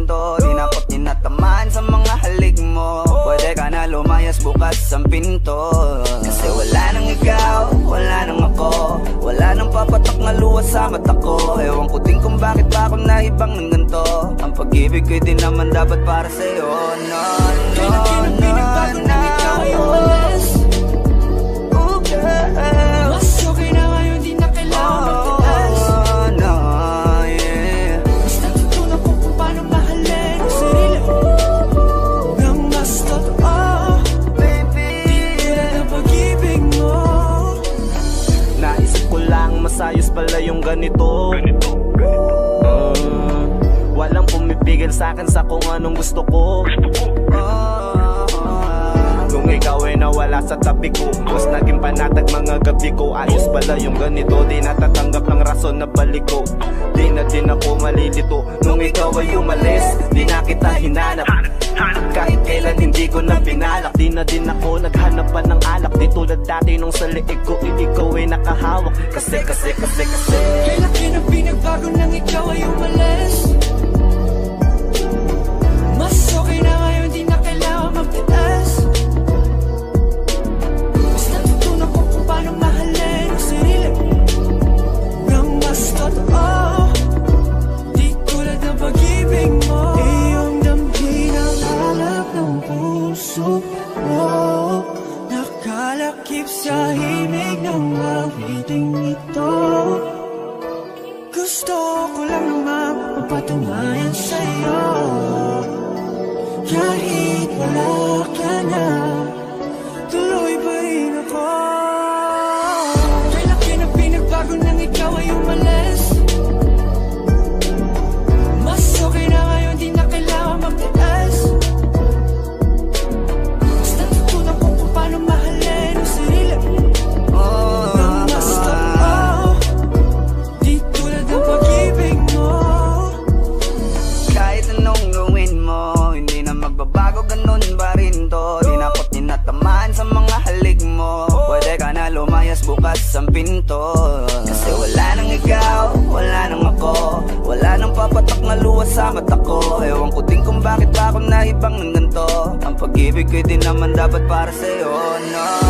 rin to. Di na ko tinatamaan sa mga halik mo. Pwede ka na lumayas, bukas ang pinto. Kasi wala nang ikaw, wala nang ako, wala nang papatak na luwas sa mata ko. Ewan ko din kung bakit pa ako naibang ng ganito. Ang pag-ibig ko'y di naman dapat para sa'yo. No, no, no, no. Ikaw ay umalis. Oh girl, Mas okay na ngayon, di na kailangan magtiis. oh no, yeah. Mas natutunan ko kung paano mahalin ang sarili nang mas totoo. Baby, Di tulad ng pag-ibig mo. Naisip ko lang masayos pala yung ganito. Walang pumipigil sa'kin sa kung anong gusto ko. Nung ikaw ay nawala sa tabi ko, mas naging panatag mga gabi ko. Ayos pala yung ganito, di natatanggap ng rason na balik ko. Di na din ako malilito. Nung ikaw ay umalis, di na kita hinanap. Kahit kailan hindi ko na pinalak. Di na din ako naghanap pa ng alak. Di tulad dati nung sa liig ko, ikaw ay nakahawak. Kasi Kailan na pinagbago nang ikaw ay umalis. Mas okay na ngayon, di na kailangan magtiis. Mas natutunan ko kung paano mahalin ang sarili nang mas totoo. Di tulad ng pag-ibig mo. Iyong damhin ang halap ng puso mo. Nakalakip sa himig ng awiting ito. Gusto ko lang naman mapatunayan sa'yo. Kahit wala ka na, tuloy pa rin ako. Kailan na pinagbago nang ikaw ay umalis. Mas okay na ngayon, di na kailangan magtiis. Mas natutunan ko kung paano mahalin ang sarili nang mas totoo. Di tulad ng pag-ibig mo. kahit anong gawin mo, hindi na magbabago, ganun pa rin to. Di na ko tinatamaan sa mga halik mo. Pwede ka na lumayas, bukas ang pinto. Kasi wala nang ikaw, wala nang ako, wala nang papatak na luwas sa mata ko. Ewan ko din kung bakit pa ako naibang ng ganito. Ang pag-ibig ko'y di naman dapat para sa'yo, no.